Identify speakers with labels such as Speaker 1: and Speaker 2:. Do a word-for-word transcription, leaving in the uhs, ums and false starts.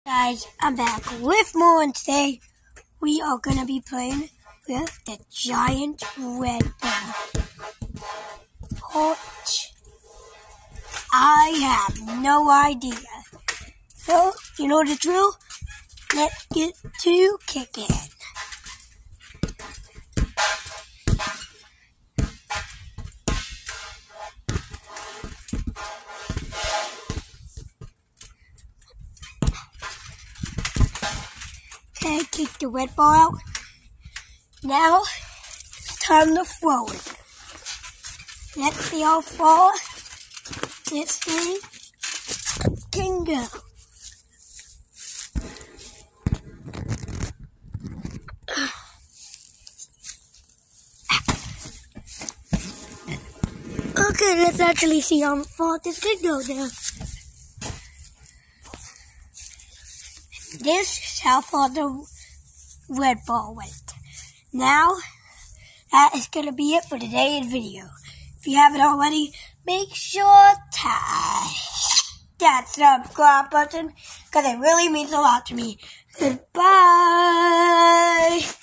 Speaker 1: Guys, I'm back with more, and today we are going to be playing with the giant red ball. Which I have no idea. So, you know the drill? Let's get to kicking. Okay, kick the red ball out. Now, it's time to throw it. Let's see how far this thing can go. Okay, let's actually see how far this can go now. This is how far the red ball went. Now, that is going to be it for today's video. If you haven't already, make sure to hit that subscribe button, because it really means a lot to me. Goodbye!